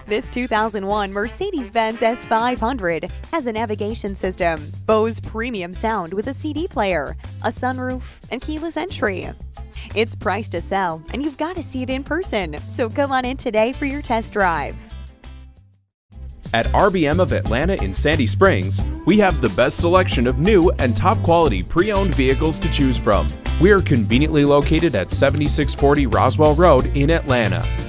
This 2001 Mercedes-Benz S500 has a navigation system, Bose premium sound with a CD player, a sunroof, and keyless entry. It's priced to sell, and you've got to see it in person, so come on in today for your test drive. At RBM of Atlanta in Sandy Springs, we have the best selection of new and top-quality pre-owned vehicles to choose from. We are conveniently located at 7640 Roswell Road in Atlanta.